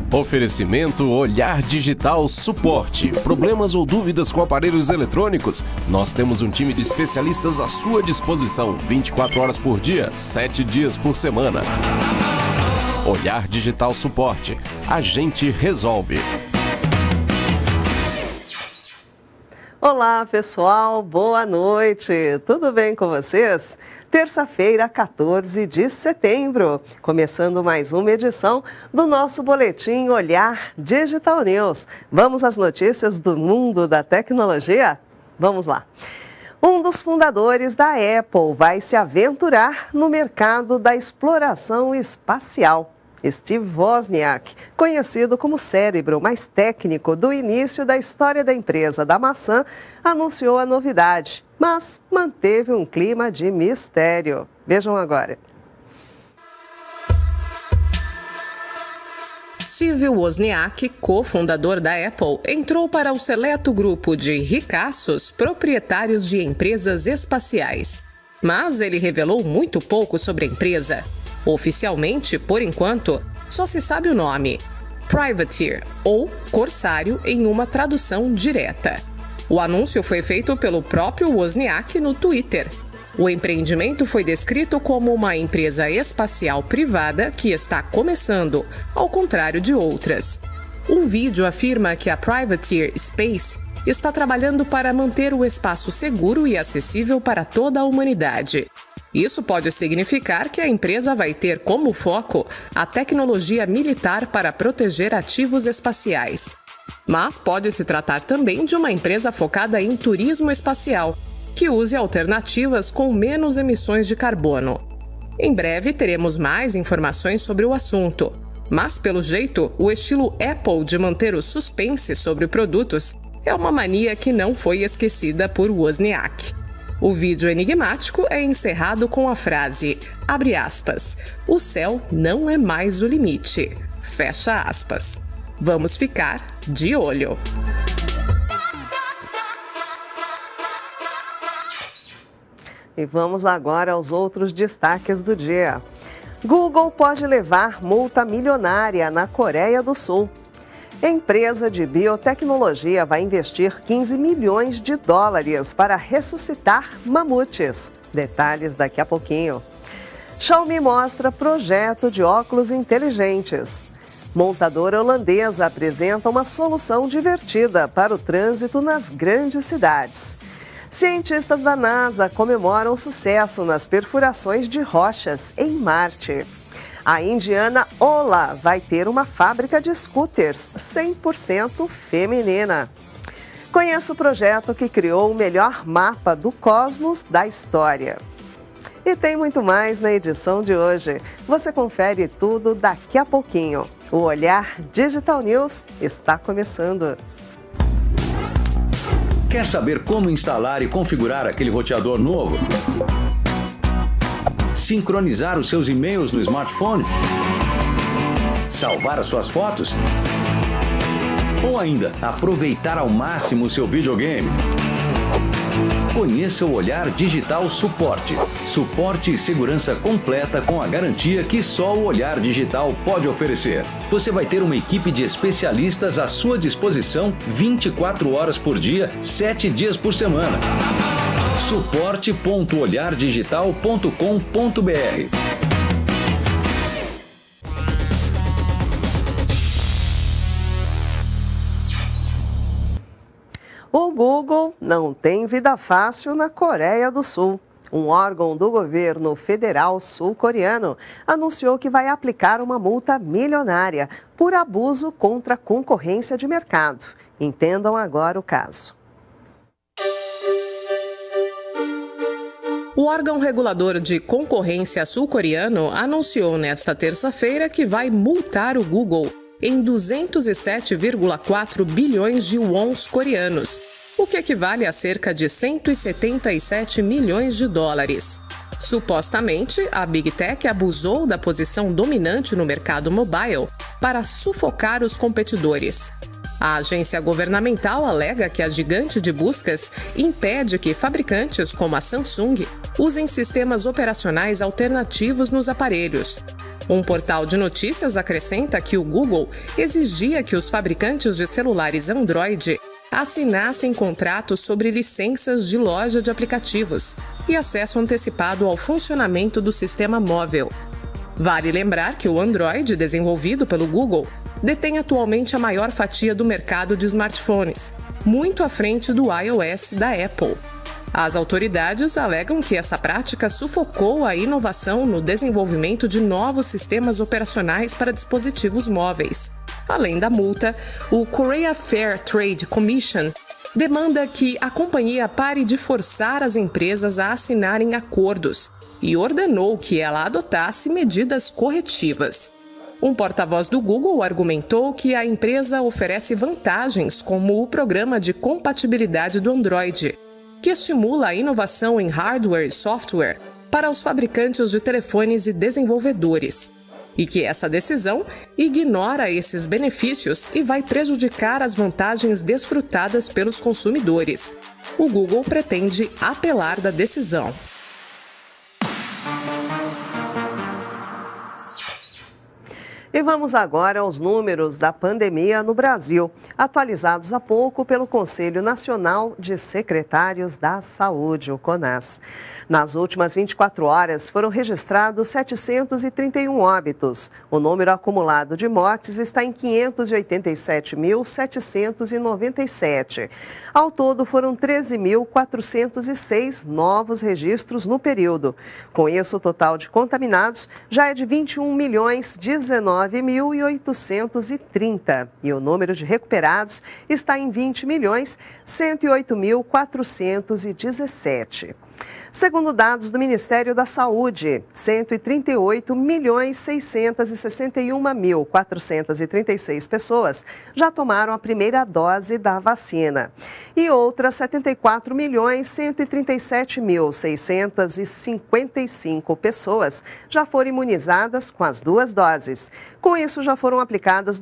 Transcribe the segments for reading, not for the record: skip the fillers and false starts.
Oferecimento Olhar Digital Suporte. Problemas ou dúvidas com aparelhos eletrônicos? Nós temos um time de especialistas à sua disposição, 24 horas por dia, 7 dias por semana. Olhar Digital Suporte. A gente resolve. Olá, pessoal. Boa noite. Tudo bem com vocês? Terça-feira, 14 de setembro, começando mais uma edição do nosso boletim Olhar Digital News. Vamos às notícias do mundo da tecnologia? Vamos lá. Um dos fundadores da Apple vai se aventurar no mercado da exploração espacial. Steve Wozniak, conhecido como cérebro mais técnico do início da história da empresa da maçã, anunciou a novidade, mas manteve um clima de mistério. Vejam agora. Steve Wozniak, cofundador da Apple, entrou para o seleto grupo de ricaços proprietários de empresas espaciais. Mas ele revelou muito pouco sobre a empresa. Oficialmente, por enquanto, só se sabe o nome: Privateer, ou Corsário em uma tradução direta. O anúncio foi feito pelo próprio Wozniak no Twitter. O empreendimento foi descrito como uma empresa espacial privada que está começando, ao contrário de outras. Um vídeo afirma que a Privateer Space está trabalhando para manter o espaço seguro e acessível para toda a humanidade. Isso pode significar que a empresa vai ter como foco a tecnologia militar para proteger ativos espaciais. Mas pode se tratar também de uma empresa focada em turismo espacial, que use alternativas com menos emissões de carbono. Em breve teremos mais informações sobre o assunto, mas pelo jeito, o estilo Apple de manter o suspense sobre produtos é uma mania que não foi esquecida por Wozniak. O vídeo enigmático é encerrado com a frase, abre aspas, o céu não é mais o limite, fecha aspas. Vamos ficar de olho. E vamos agora aos outros destaques do dia. Google pode levar multa milionária na Coreia do Sul. Empresa de biotecnologia vai investir 15 milhões de dólares para ressuscitar mamutes. Detalhes daqui a pouquinho. Xiaomi mostra projeto de óculos inteligentes. Montadora holandesa apresenta uma solução divertida para o trânsito nas grandes cidades. Cientistas da NASA comemoram sucesso nas perfurações de rochas em Marte. A indiana Ola vai ter uma fábrica de scooters 100% feminina. Conheça o projeto que criou o melhor mapa do cosmos da história. E tem muito mais na edição de hoje. Você confere tudo daqui a pouquinho. O Olhar Digital News está começando. Quer saber como instalar e configurar aquele roteador novo? Sincronizar os seus e-mails no smartphone? Salvar as suas fotos? Ou ainda, aproveitar ao máximo o seu videogame? Conheça o Olhar Digital Suporte. Suporte e segurança completa com a garantia que só o Olhar Digital pode oferecer. Você vai ter uma equipe de especialistas à sua disposição 24 horas por dia, 7 dias por semana. suporte.olhardigital.com.br. O Google não tem vida fácil na Coreia do Sul. Um órgão do governo federal sul-coreano anunciou que vai aplicar uma multa milionária por abuso contra a concorrência de mercado. Entendam agora o caso. O órgão regulador de concorrência sul-coreano anunciou nesta terça-feira que vai multar o Google em 207,4 bilhões de wons coreanos, o que equivale a cerca de 177 milhões de dólares. Supostamente, a Big Tech abusou da posição dominante no mercado mobile para sufocar os competidores. A agência governamental alega que a gigante de buscas impede que fabricantes como a Samsung usem sistemas operacionais alternativos nos aparelhos. Um portal de notícias acrescenta que o Google exigia que os fabricantes de celulares Android assinassem contratos sobre licenças de loja de aplicativos e acesso antecipado ao funcionamento do sistema móvel. Vale lembrar que o Android, desenvolvido pelo Google, detém atualmente a maior fatia do mercado de smartphones, muito à frente do iOS da Apple. As autoridades alegam que essa prática sufocou a inovação no desenvolvimento de novos sistemas operacionais para dispositivos móveis. Além da multa, o Korea Fair Trade Commission demanda que a companhia pare de forçar as empresas a assinarem acordos e ordenou que ela adotasse medidas corretivas. Um porta-voz do Google argumentou que a empresa oferece vantagens como o programa de compatibilidade do Android, que estimula a inovação em hardware e software para os fabricantes de telefones e desenvolvedores, e que essa decisão ignora esses benefícios e vai prejudicar as vantagens desfrutadas pelos consumidores. O Google pretende apelar da decisão. E vamos agora aos números da pandemia no Brasil, atualizados há pouco pelo Conselho Nacional de Secretários da Saúde, o CONAS. Nas últimas 24 horas, foram registrados 731 óbitos. O número acumulado de mortes está em 587.797. Ao todo, foram 13.406 novos registros no período. Com isso, o total de contaminados já é de 21.019.830. E o número de recuperados está em 20.108.417. Segundo dados do Ministério da Saúde, 138.661.436 pessoas já tomaram a primeira dose da vacina e outras 74.137.655 pessoas já foram imunizadas com as 2 doses. Com isso, já foram aplicadas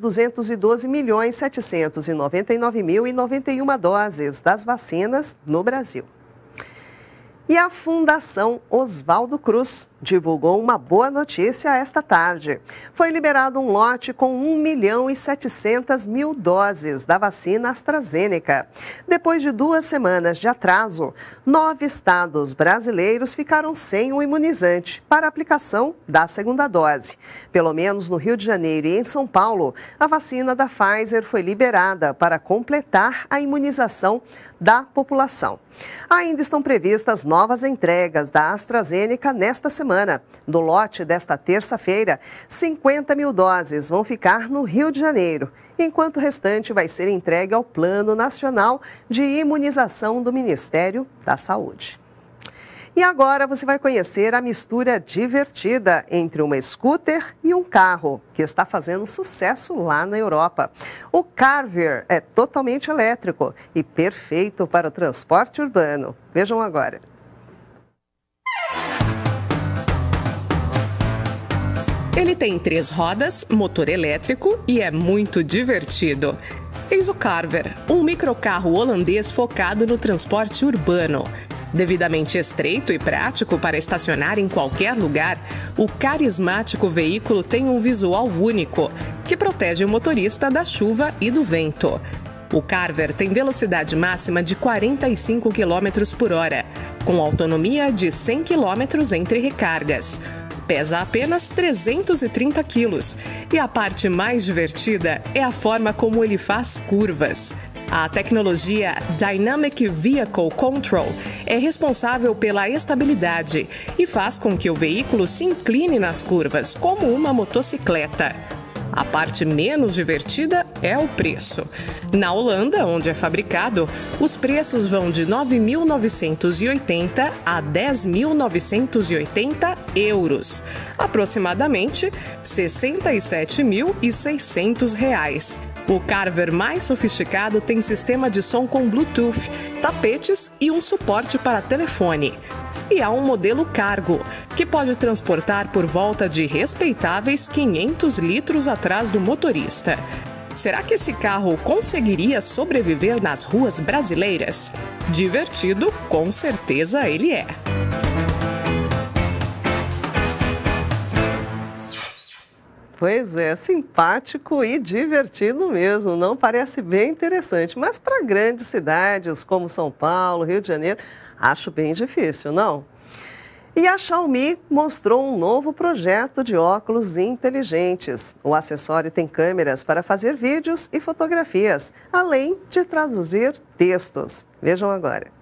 212.799.091 doses das vacinas no Brasil. E a Fundação Oswaldo Cruz divulgou uma boa notícia esta tarde. Foi liberado um lote com 1.700.000 doses da vacina AstraZeneca. Depois de 2 semanas de atraso, 9 estados brasileiros ficaram sem o imunizante para aplicação da segunda dose. Pelo menos no Rio de Janeiro e em São Paulo, a vacina da Pfizer foi liberada para completar a imunização da população. Ainda estão previstas novas entregas da AstraZeneca nesta semana. No lote desta terça-feira, 50.000 doses vão ficar no Rio de Janeiro, enquanto o restante vai ser entregue ao Plano Nacional de Imunização do Ministério da Saúde. E agora você vai conhecer a mistura divertida entre uma scooter e um carro, que está fazendo sucesso lá na Europa. O Carver é totalmente elétrico e perfeito para o transporte urbano. Vejam agora. Ele tem 3 rodas, motor elétrico e é muito divertido. Eis o Carver, um microcarro holandês focado no transporte urbano. Devidamente estreito e prático para estacionar em qualquer lugar, o carismático veículo tem um visual único, que protege o motorista da chuva e do vento. O Carver tem velocidade máxima de 45 km por hora, com autonomia de 100 km entre recargas. Pesa apenas 330 quilos e a parte mais divertida é a forma como ele faz curvas. A tecnologia Dynamic Vehicle Control é responsável pela estabilidade e faz com que o veículo se incline nas curvas, como uma motocicleta. A parte menos divertida é o preço. Na Holanda, onde é fabricado, os preços vão de 9.980 a 10.980 euros, aproximadamente R$ 67.600. O Carver mais sofisticado tem sistema de som com Bluetooth, tapetes e um suporte para telefone. E há um modelo cargo, que pode transportar por volta de respeitáveis 500 litros atrás do motorista. Será que esse carro conseguiria sobreviver nas ruas brasileiras? Divertido, com certeza ele é. Pois é, simpático e divertido mesmo, não parece bem interessante. Mas para grandes cidades como São Paulo, Rio de Janeiro, acho bem difícil, não? E a Xiaomi mostrou um novo projeto de óculos inteligentes. O acessório tem câmeras para fazer vídeos e fotografias, além de traduzir textos. Vejam agora.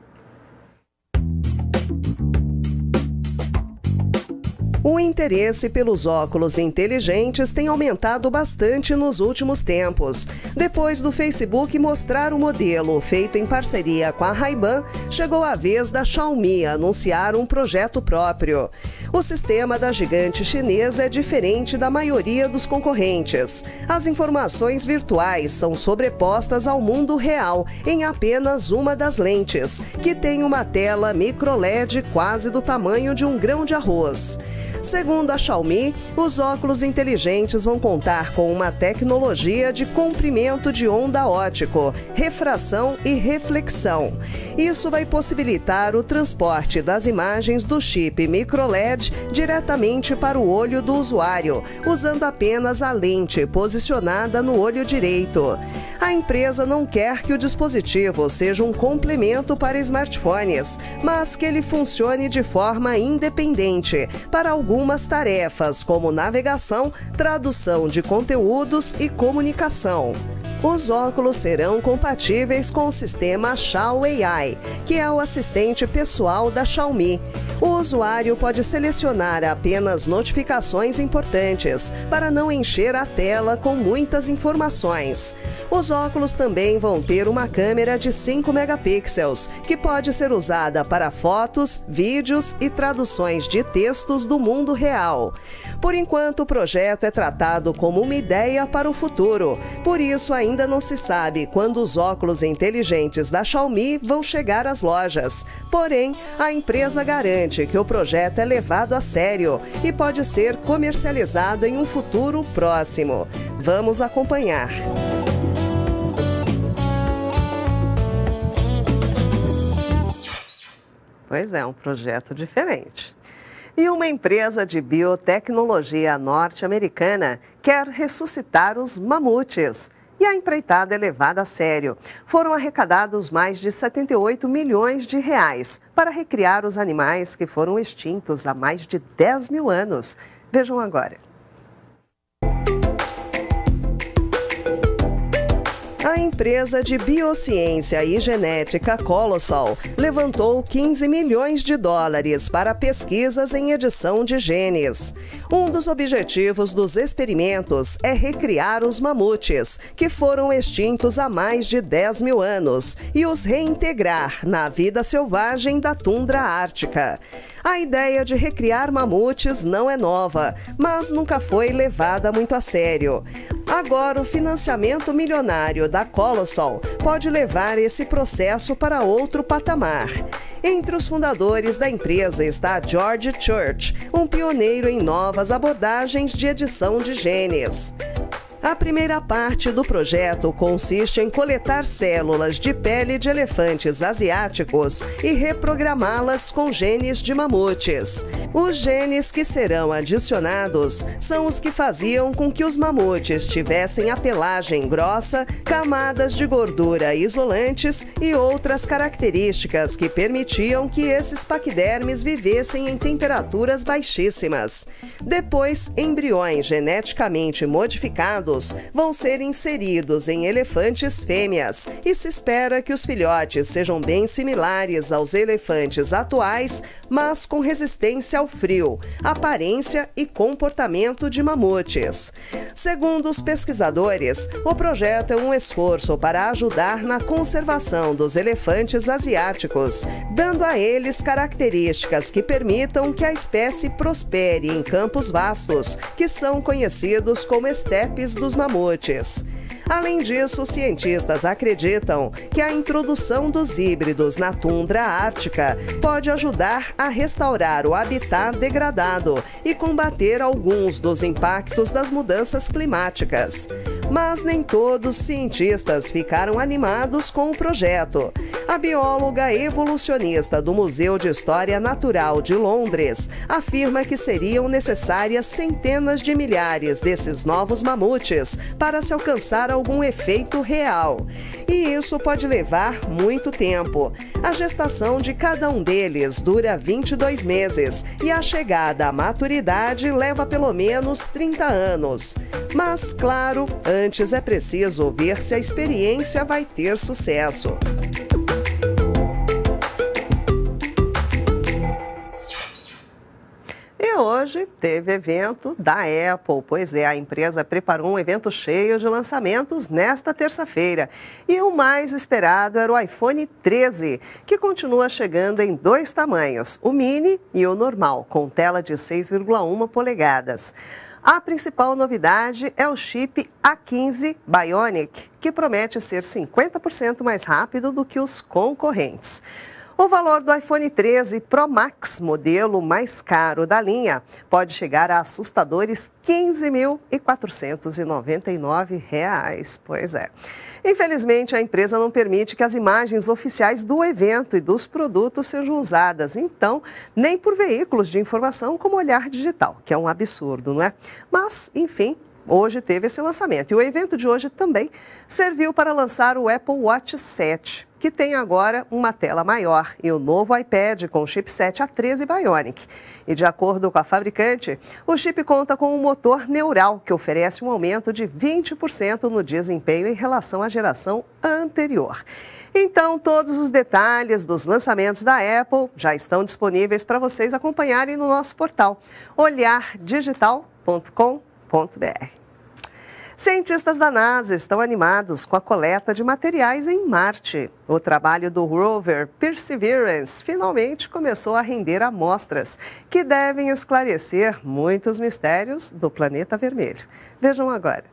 O interesse pelos óculos inteligentes tem aumentado bastante nos últimos tempos. Depois do Facebook mostrar o modelo feito em parceria com a Ray-Ban, chegou a vez da Xiaomi anunciar um projeto próprio. O sistema da gigante chinesa é diferente da maioria dos concorrentes. As informações virtuais são sobrepostas ao mundo real em apenas uma das lentes, que tem uma tela micro-LED quase do tamanho de um grão de arroz. Segundo a Xiaomi, os óculos inteligentes vão contar com uma tecnologia de comprimento de onda óptico, refração e reflexão. Isso vai possibilitar o transporte das imagens do chip micro-LED diretamente para o olho do usuário, usando apenas a lente posicionada no olho direito. A empresa não quer que o dispositivo seja um complemento para smartphones, mas que ele funcione de forma independente para algumas tarefas, como navegação, tradução de conteúdos e comunicação. Os óculos serão compatíveis com o sistema Xiao AI, que é o assistente pessoal da Xiaomi. O usuário pode selecionar apenas notificações importantes, para não encher a tela com muitas informações. Os óculos também vão ter uma câmera de 5 megapixels, que pode ser usada para fotos, vídeos e traduções de textos do mundo real. Por enquanto, o projeto é tratado como uma ideia para o futuro, por isso ainda não se sabe quando os óculos inteligentes da Xiaomi vão chegar às lojas. Porém, a empresa garante que o projeto é levado a sério e pode ser comercializado em um futuro próximo. Vamos acompanhar. Pois é, um projeto diferente. E uma empresa de biotecnologia norte-americana quer ressuscitar os mamutes. E a empreitada é levada a sério. Foram arrecadados mais de 78 milhões de reais para recriar os animais que foram extintos há mais de 10 mil anos. Vejam agora. A empresa de biociência e genética Colossal levantou 15 milhões de dólares para pesquisas em edição de genes. Um dos objetivos dos experimentos é recriar os mamutes, que foram extintos há mais de 10 mil anos, e os reintegrar na vida selvagem da tundra ártica. A ideia de recriar mamutes não é nova, mas nunca foi levada muito a sério. Agora, o financiamento milionário da Colossal pode levar esse processo para outro patamar. Entre os fundadores da empresa está George Church, um pioneiro em novas abordagens de edição de genes. A primeira parte do projeto consiste em coletar células de pele de elefantes asiáticos e reprogramá-las com genes de mamutes. Os genes que serão adicionados são os que faziam com que os mamutes tivessem a pelagem grossa, camadas de gordura isolantes e outras características que permitiam que esses paquidermes vivessem em temperaturas baixíssimas. Depois, embriões geneticamente modificados vão ser inseridos em elefantes fêmeas e se espera que os filhotes sejam bem similares aos elefantes atuais, mas com resistência ao frio, aparência e comportamento de mamutes. Segundo os pesquisadores, o projeto é um esforço para ajudar na conservação dos elefantes asiáticos, dando a eles características que permitam que a espécie prospere em campos vastos, que são conhecidos como estepes dos mamutes. Além disso, os cientistas acreditam que a introdução dos híbridos na tundra ártica pode ajudar a restaurar o habitat degradado e combater alguns dos impactos das mudanças climáticas. Mas nem todos os cientistas ficaram animados com o projeto. A bióloga evolucionista do Museu de História Natural de Londres afirma que seriam necessárias centenas de milhares desses novos mamutes para se alcançar algum efeito real. E isso pode levar muito tempo. A gestação de cada um deles dura 22 meses e a chegada à maturidade leva pelo menos 30 anos. Mas, claro, antes é preciso ver se a experiência vai ter sucesso. E hoje teve evento da Apple. Pois é, a empresa preparou um evento cheio de lançamentos nesta terça-feira. E o mais esperado era o iPhone 13, que continua chegando em 2 tamanhos, o mini e o normal, com tela de 6,1 polegadas. A principal novidade é o chip A15 Bionic, que promete ser 50% mais rápido do que os concorrentes. O valor do iPhone 13 Pro Max, modelo mais caro da linha, pode chegar a assustadores R$ 15.499. Pois é. Infelizmente, a empresa não permite que as imagens oficiais do evento e dos produtos sejam usadas, então, nem por veículos de informação como Olhar Digital, que é um absurdo, não é? Mas, enfim, hoje teve esse lançamento. E o evento de hoje também serviu para lançar o Apple Watch 7, que tem agora uma tela maior, e o novo iPad com o chipset A13 Bionic. E de acordo com a fabricante, o chip conta com um motor neural que oferece um aumento de 20% no desempenho em relação à geração anterior. Então, todos os detalhes dos lançamentos da Apple já estão disponíveis para vocês acompanharem no nosso portal olhardigital.com.br. Cientistas da NASA estão animados com a coleta de materiais em Marte. O trabalho do rover Perseverance finalmente começou a render amostras que devem esclarecer muitos mistérios do planeta vermelho. Vejam agora.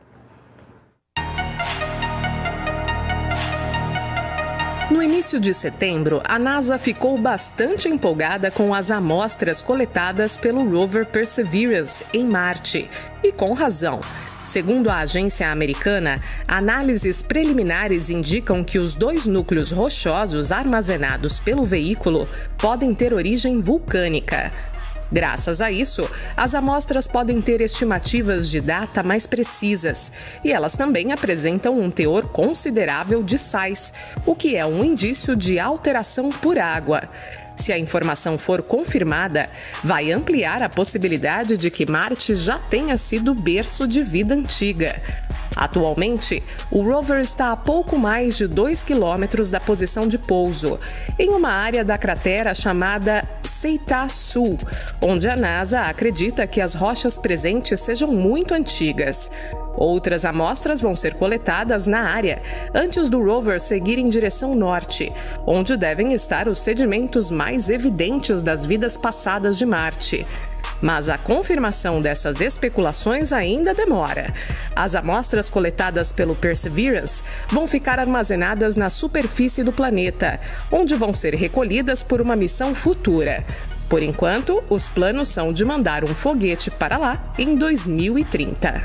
No início de setembro, a NASA ficou bastante empolgada com as amostras coletadas pelo rover Perseverance em Marte. E com razão. Segundo a agência americana, análises preliminares indicam que os 2 núcleos rochosos armazenados pelo veículo podem ter origem vulcânica. Graças a isso, as amostras podem ter estimativas de data mais precisas e elas também apresentam um teor considerável de sais, o que é um indício de alteração por água. Se a informação for confirmada, vai ampliar a possibilidade de que Marte já tenha sido berço de vida antiga. Atualmente, o rover está a pouco mais de 2 quilômetros da posição de pouso, em uma área da cratera chamada Ceitá Sul, onde a NASA acredita que as rochas presentes sejam muito antigas. Outras amostras vão ser coletadas na área antes do rover seguir em direção norte, onde devem estar os sedimentos mais evidentes das vidas passadas de Marte. Mas a confirmação dessas especulações ainda demora. As amostras coletadas pelo Perseverance vão ficar armazenadas na superfície do planeta, onde vão ser recolhidas por uma missão futura. Por enquanto, os planos são de mandar um foguete para lá em 2030.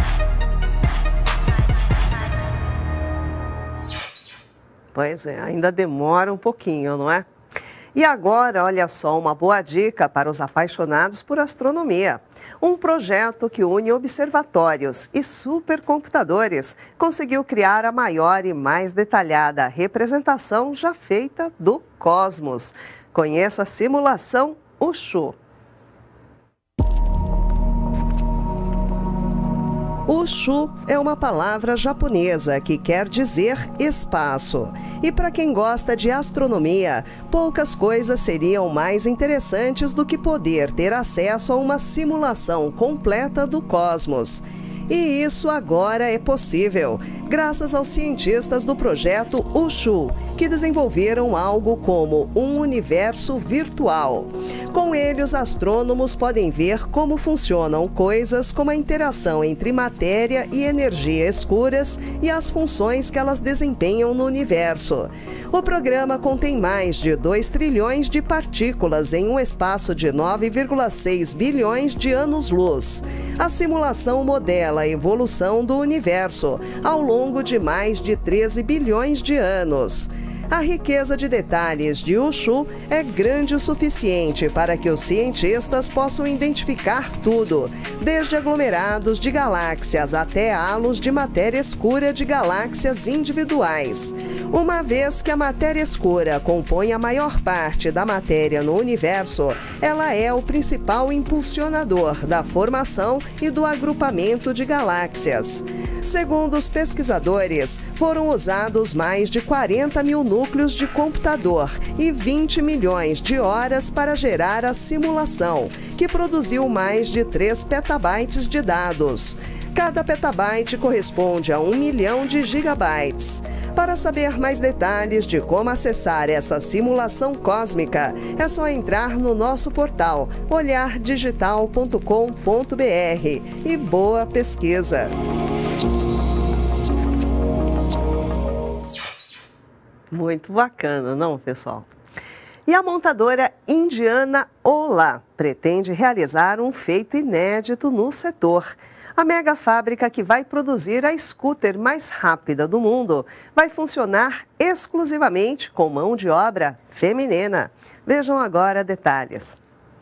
Pois é, ainda demora um pouquinho, não é? E agora, olha só, uma boa dica para os apaixonados por astronomia. Um projeto que une observatórios e supercomputadores conseguiu criar a maior e mais detalhada representação já feita do cosmos. Conheça a simulação Ushu. Ushu é uma palavra japonesa que quer dizer espaço. E para quem gosta de astronomia, poucas coisas seriam mais interessantes do que poder ter acesso a uma simulação completa do cosmos. E isso agora é possível, graças aos cientistas do projeto Ushu, que desenvolveram algo como um universo virtual. Com ele, os astrônomos podem ver como funcionam coisas como a interação entre matéria e energia escuras e as funções que elas desempenham no universo. O programa contém mais de 2 trilhões de partículas em um espaço de 9,6 bilhões de anos-luz. A simulação modela pela evolução do universo ao longo de mais de 13 bilhões de anos. A riqueza de detalhes de Uchu é grande o suficiente para que os cientistas possam identificar tudo, desde aglomerados de galáxias até halos de matéria escura de galáxias individuais. Uma vez que a matéria escura compõe a maior parte da matéria no universo, ela é o principal impulsionador da formação e do agrupamento de galáxias. Segundo os pesquisadores, foram usados mais de 40 mil núcleos de computador e 20 milhões de horas para gerar a simulação, que produziu mais de 3 petabytes de dados. Cada petabyte corresponde a 1 milhão de gigabytes. Para saber mais detalhes de como acessar essa simulação cósmica, é só entrar no nosso portal olhardigital.com.br e boa pesquisa! Muito bacana, não, pessoal? E a montadora indiana Ola pretende realizar um feito inédito no setor. A mega fábrica que vai produzir a scooter mais rápida do mundo vai funcionar exclusivamente com mão de obra feminina. Vejam agora detalhes.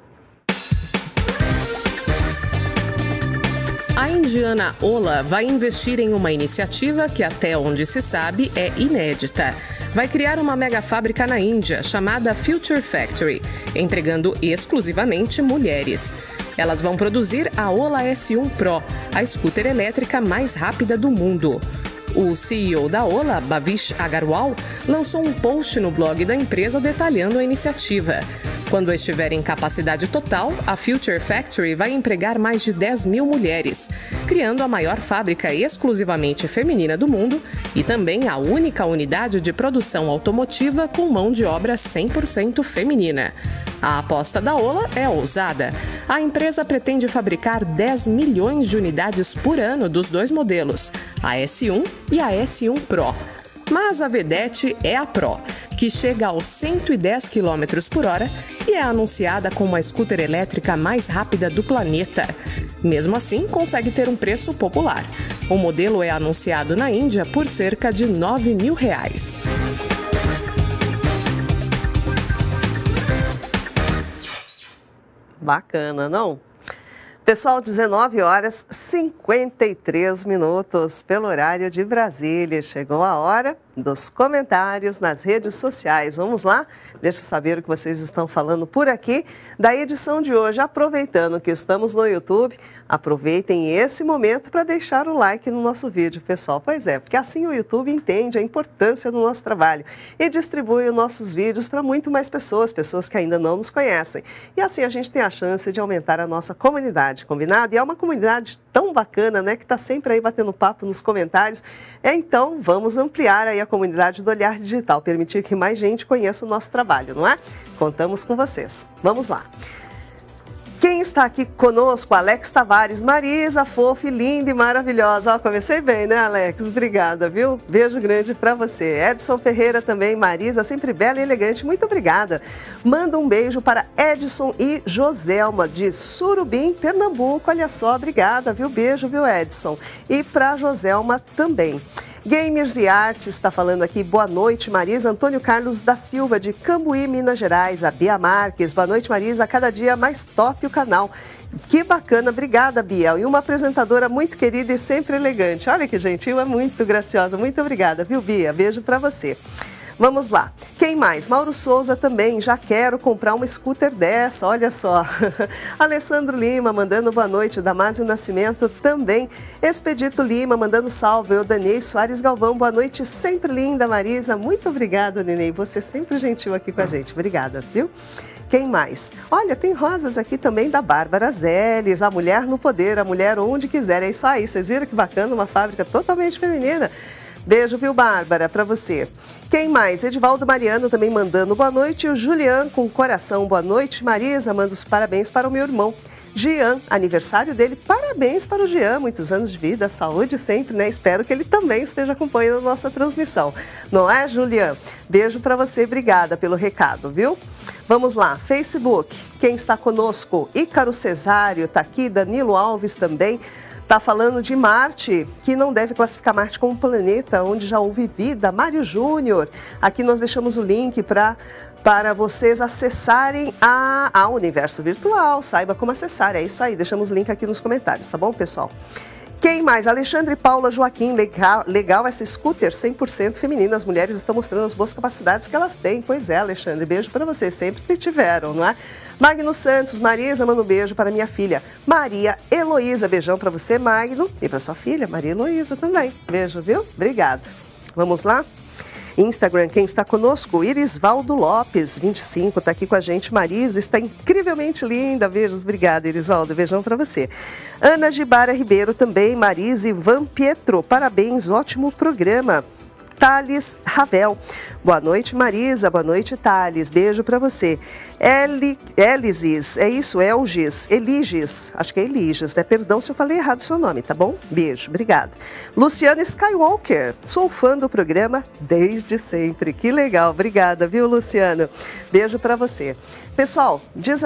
A indiana Ola vai investir em uma iniciativa que, até onde se sabe, é inédita. Vai criar uma mega fábrica na Índia, chamada Future Factory, empregando exclusivamente mulheres. Elas vão produzir a Ola S1 Pro, a scooter elétrica mais rápida do mundo. O CEO da Ola, Bhavish Agarwal, lançou um post no blog da empresa detalhando a iniciativa. Quando estiver em capacidade total, a Future Factory vai empregar mais de 10 mil mulheres, criando a maior fábrica exclusivamente feminina do mundo e também a única unidade de produção automotiva com mão de obra 100% feminina. A aposta da Ola é ousada. A empresa pretende fabricar 10 milhões de unidades por ano dos dois modelos, a S1 e a S1 Pro. Mas a vedete é a Pro, que chega aos 110 km por hora e é anunciada como a scooter elétrica mais rápida do planeta. Mesmo assim, consegue ter um preço popular. O modelo é anunciado na Índia por cerca de R$9 mil. Bacana, não? Pessoal, 19 horas 53 minutos pelo horário de Brasília. Chegou a hora dos comentários nas redes sociais. Vamos lá? Deixa eu saber o que vocês estão falando por aqui da edição de hoje. Aproveitando que estamos no YouTube, aproveitem esse momento para deixar o like no nosso vídeo, pessoal. Pois é, porque assim o YouTube entende a importância do nosso trabalho e distribui os nossos vídeos para muito mais pessoas, pessoas que ainda não nos conhecem. E assim a gente tem a chance de aumentar a nossa comunidade, combinado? E é uma comunidade tão bacana, né, que está sempre aí batendo papo nos comentários. Então, vamos ampliar aí a comunidade do Olhar Digital, permitir que mais gente conheça o nosso trabalho, não é? Contamos com vocês. Vamos lá. Quem está aqui conosco? Alex Tavares, Marisa, fofa, linda e maravilhosa. Ó, comecei bem, né, Alex? Obrigada, viu? Beijo grande para você. Edson Ferreira também, Marisa, sempre bela e elegante. Muito obrigada. Manda um beijo para Edson e Joselma, de Surubim, Pernambuco. Olha só, obrigada, viu? Beijo, viu, Edson? E para Joselma também. Gamers e Artes está falando aqui. Boa noite, Marisa. Antônio Carlos da Silva, de Cambuí, Minas Gerais. A Bia Marques. Boa noite, Marisa. Cada dia mais top o canal. Que bacana. Obrigada, Bia. E uma apresentadora muito querida e sempre elegante. Olha que gentil, é muito graciosa. Muito obrigada, viu, Bia? Beijo para você. Vamos lá. Quem mais? Mauro Souza também. Já quero comprar uma scooter dessa, olha só. Alessandro Lima mandando boa noite. Damásio Nascimento também. Expedito Lima mandando salve. Eu, Danei Soares Galvão, boa noite. Sempre linda, Marisa. Muito obrigada, Nenê. Você sempre gentil aqui com a gente. Obrigada, viu? Quem mais? Olha, tem rosas aqui também da Bárbara Zeles, a mulher no poder, a mulher onde quiser. É isso aí. Vocês viram que bacana? Uma fábrica totalmente feminina. Beijo, viu, Bárbara, para você. Quem mais? Edivaldo Mariano também mandando boa noite. O Julian com coração, boa noite. Marisa, manda os parabéns para o meu irmão Jean, aniversário dele. Parabéns para o Jean, muitos anos de vida, saúde sempre, né? Espero que ele também esteja acompanhando a nossa transmissão. Não é, Julian? Beijo para você, obrigada pelo recado, viu? Vamos lá, Facebook, quem está conosco? Ícaro Cesário está aqui, Danilo Alves também. Está falando de Marte, que não deve classificar Marte como um planeta onde já houve vida. Mário Júnior, aqui nós deixamos o link para vocês acessarem a Universo Virtual. Saiba como acessar, é isso aí. Deixamos o link aqui nos comentários, tá bom, pessoal? Quem mais? Alexandre Paula Joaquim, legal essa scooter 100% feminina. As mulheres estão mostrando as boas capacidades que elas têm. Pois é, Alexandre, beijo para vocês, sempre que tiveram, não é? Magno Santos, Marisa, manda um beijo para minha filha Maria Heloísa. Beijão para você, Magno, e para sua filha Maria Heloísa também. Beijo, viu? Obrigada. Vamos lá? Instagram, quem está conosco? Irisvaldo Lopes, 25, está aqui com a gente. Marisa, está incrivelmente linda. Beijos, obrigada, Irisvaldo. Beijão para você. Ana Gibara Ribeiro também. Marisa Ivan Pietro, parabéns, ótimo programa. Thales Ravel. Boa noite, Marisa. Boa noite, Thales. Beijo para você. Elises, é isso, Eliges, acho que é Eliges, né? Perdão se eu falei errado o seu nome, tá bom? Beijo, obrigada. Luciana Skywalker, sou fã do programa desde sempre. Que legal, obrigada, viu, Luciano? Beijo para você. Pessoal,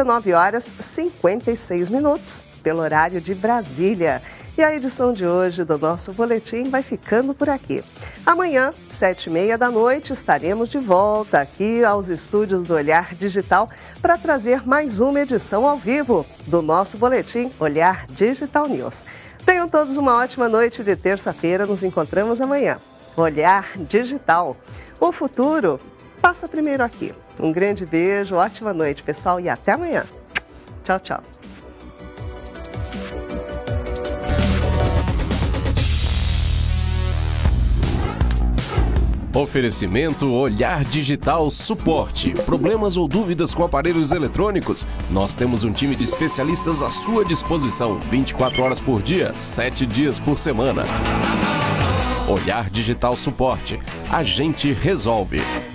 19h56, pelo horário de Brasília. E a edição de hoje do nosso boletim vai ficando por aqui. Amanhã, 7h30 da noite, estaremos de volta aqui aos estúdios do Olhar Digital para trazer mais uma edição ao vivo do nosso boletim Olhar Digital News. Tenham todos uma ótima noite de terça-feira. Nos encontramos amanhã. Olhar Digital. O futuro passa primeiro aqui. Um grande beijo, ótima noite, pessoal, e até amanhã. Tchau, tchau. Oferecimento Olhar Digital Suporte. Problemas ou dúvidas com aparelhos eletrônicos? Nós temos um time de especialistas à sua disposição, 24 horas por dia, 7 dias por semana. Olhar Digital Suporte. A gente resolve.